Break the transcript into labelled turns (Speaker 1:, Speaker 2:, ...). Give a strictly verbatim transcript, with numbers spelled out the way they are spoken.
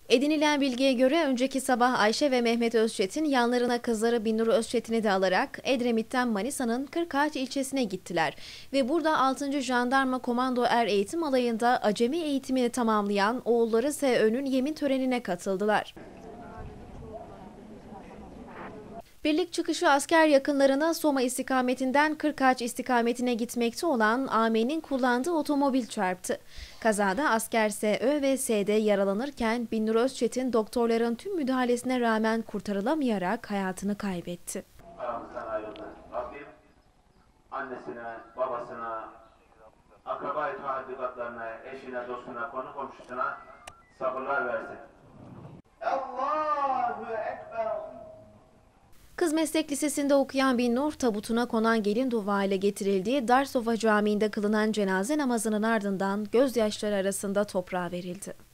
Speaker 1: Edinilen bilgiye göre önceki sabah Ayşe ve Mehmet Özçetin yanlarına kızları Binnur Özçetin'i de alarak Edremit'ten Manisa'nın Kırkağaç ilçesine gittiler ve burada altıncı Jandarma Komando Er Eğitim Alayı'nda acemi eğitimini tamamlayan oğulları S Ö'nün yemin törenine katıldılar. Birlik çıkışı asker yakınlarına Soma istikametinden Kırkağaç istikametine gitmekte olan A M'nin kullandığı otomobil çarptı. Kazada asker S Ö ve S D yaralanırken Binnur Özçetin doktorların tüm müdahalesine rağmen kurtarılamayarak hayatını kaybetti.
Speaker 2: Aramızdan ayrıldı. Rabbim annesine, babasına, akraba-i tahaddügatlarına, eşine, dostuna, konu komşusuna sabırlar versin. Allahu Ekber.
Speaker 1: Kız Meslek Lisesi'nde okuyan Binnur, tabutuna konan gelin duvağı ile getirildiği Darsofa Camii'nde kılınan cenaze namazının ardından gözyaşları arasında toprağa verildi.